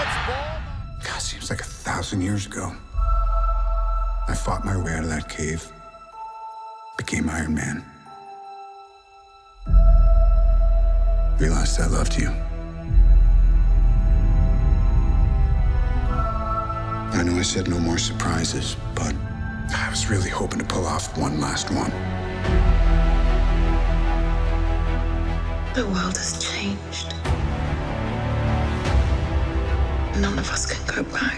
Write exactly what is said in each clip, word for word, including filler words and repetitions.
God, seems like a thousand years ago. I fought my way out of that cave, became Iron Man. Realized I loved you. I know I said no more surprises, but I was really hoping to pull off one last one. The world has changed. None of us can go back.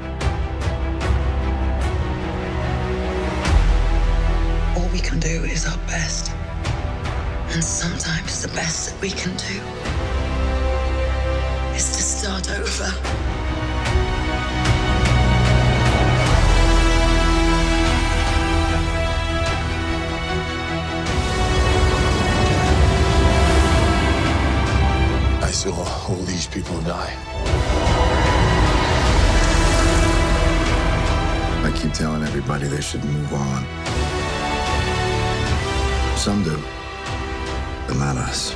All we can do is our best. And sometimes the best that we can do is to start over. I saw all these people die. I keep telling everybody they should move on. Some do, but not us.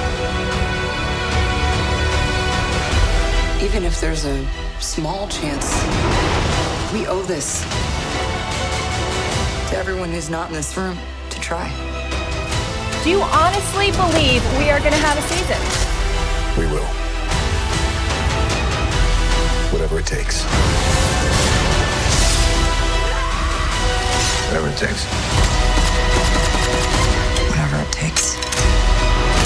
Even if there's a small chance, we owe this to everyone who's not in this room to try. Do you honestly believe we are going to have a season? We will. Whatever it takes. Whatever it takes. Whatever it takes.